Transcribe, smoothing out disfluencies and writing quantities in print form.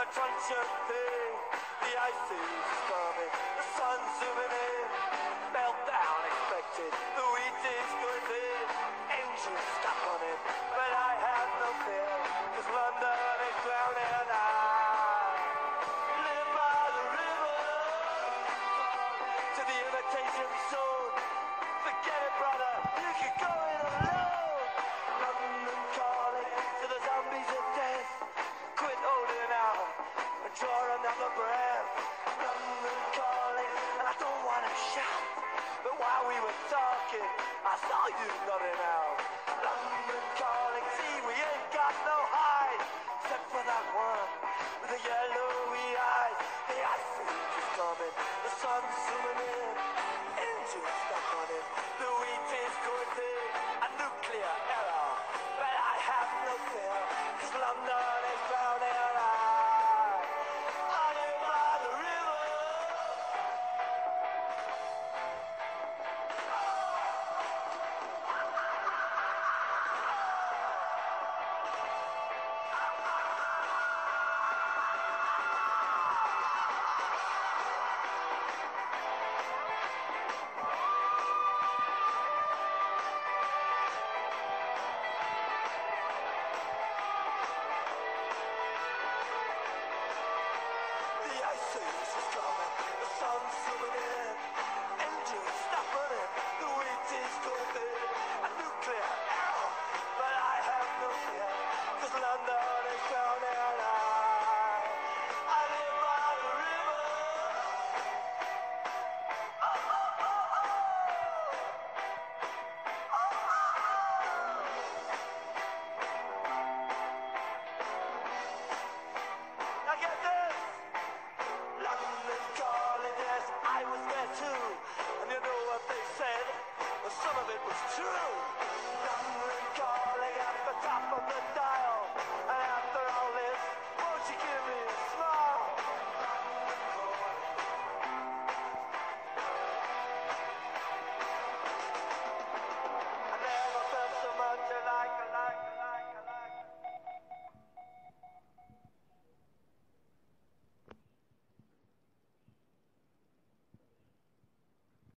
crunch of thing. The ice is coming, the sun's zooming in. Meltdown expected, the wheat is good in. Engines stop running, but I have no fear, 'cause London is drowning and I live by the river to the imitation zone. Forget it, brother, you can go it alone. London calling to the zombies of death. Quit holding out and draw another breath. London calling, and I don't want to shout, but while we were talking, I saw you nodding out. London calling, see we ain't got no hide, except for that one with the yellowy eyes. The ice age is coming, the sun's zooming in. Engines stuck on it, the wheat is going in. A nuclear error, but I have no fear, 'cause London is drowning and I live by the river. The ice age is coming, the sun's zooming in. Engines stop running, the wheat is going in. A nuclear error, but I have no fear, 'cause London